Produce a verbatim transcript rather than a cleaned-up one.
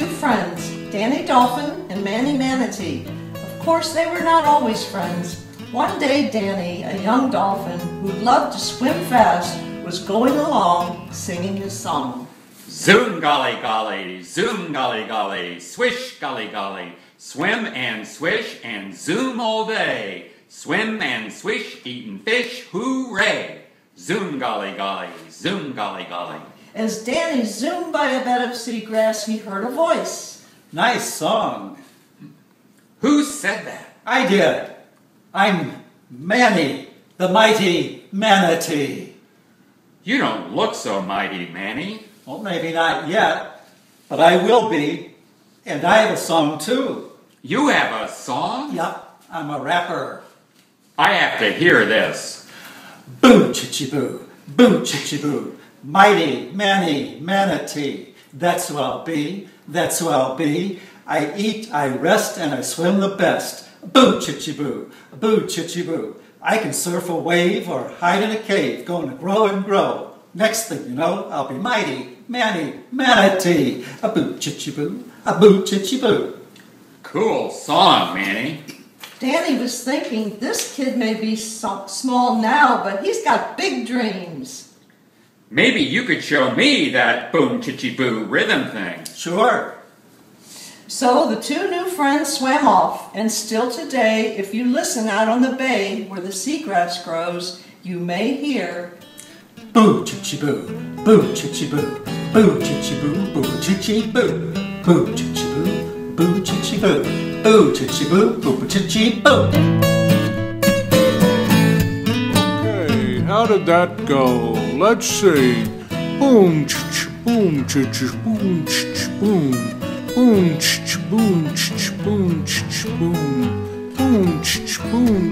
two friends, Danny Dolphin and Manny Manatee. Of course, they were not always friends. One day, Danny, a young dolphin who loved to swim fast, was going along singing his song. Zoom golly golly, zoom golly golly, swish golly golly, swim and swish and zoom all day. Swim and swish, eating fish, hooray! Zoom golly golly, zoom golly golly. As Danny zoomed by a bed of seagrass, he heard a voice. Nice song. Who said that? I did. I'm Manny, the mighty Manatee. You don't look so mighty, Manny. Well, maybe not yet, but I will be. And I have a song too. You have a song? Yup, I'm a rapper. I have to hear this. Boo chitchy boo, boo chitchy boo, mighty Manny Manatee. That's who I'll be, that's who I'll be. I eat, I rest, and I swim the best. Boo chitchy boo, boo chitchy boo. I can surf a wave or hide in a cave, going to grow and grow. Next thing you know, I'll be mighty Manny Manatee. A boo chitchy boo, a boo chitchy boo. Cool song, Manny. Danny was thinking, this kid may be so small now, but he's got big dreams. Maybe you could show me that boom chitchy boo rhythm thing. Sure. So the two new friends swam off, and still today, if you listen out on the bay where the seagrass grows, you may hear boo chitchy boo, boo chitchy boo, boo chitchy boo, boo chitchy boo, boo chitchy boo, boo chitchy boo, boo chitchy boo, boo chitchy boo. Okay, how did that go? Let's see. Boom ch boom ch boom ch boom. Boom ch boom ch boom ch boom. Boom ch boom